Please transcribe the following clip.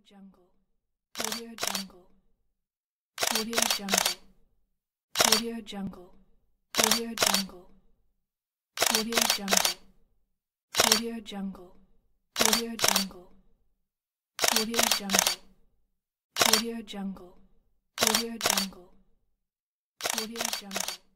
Jungle, Audio Jungle, Audio Jungle, Audio Jungle, Audio Jungle, Audio Jungle, Audio Jungle, Audio Jungle, Audio Jungle, Audio Jungle, Audio Jungle, Audio Jungle.